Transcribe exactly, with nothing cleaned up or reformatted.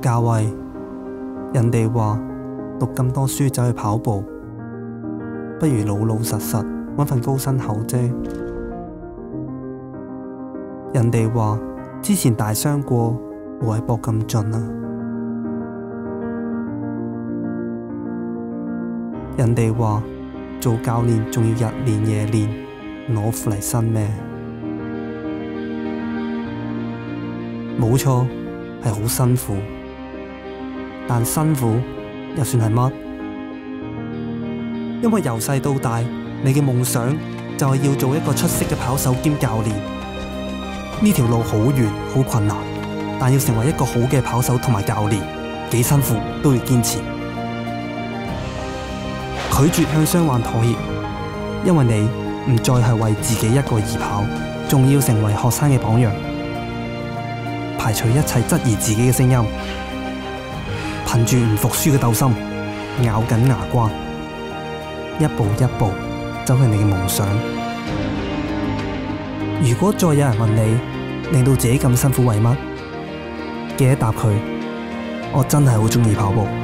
價位。人哋話讀咁多書走去跑步，不如老老實實搵份高薪厚啫。人哋話之前大傷過，冇係搏咁盡啊。人哋話做教練仲要日練夜練，攞苦嚟辛咩？冇錯，係好辛苦，但辛苦又算係乜？因為由細到大，你嘅夢想就係要做一個出色嘅跑手兼教練。呢條路好遠好困難，但要成為一個好嘅跑手同埋教練，幾辛苦都要堅持。拒絕向傷患妥協，因為你唔再係為自己一個而跑，仲要成為學生嘅榜樣。排除一切質疑自己嘅聲音，憑住唔服輸嘅鬥心，咬緊牙關，一步一步走向你嘅夢想。如果再有人問你令到自己咁辛苦為乜，記得答佢：我真係好鍾意跑步。